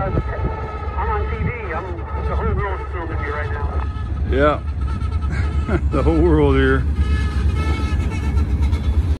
I'm on TV. The whole world's filming me right now. Yeah, the whole world here.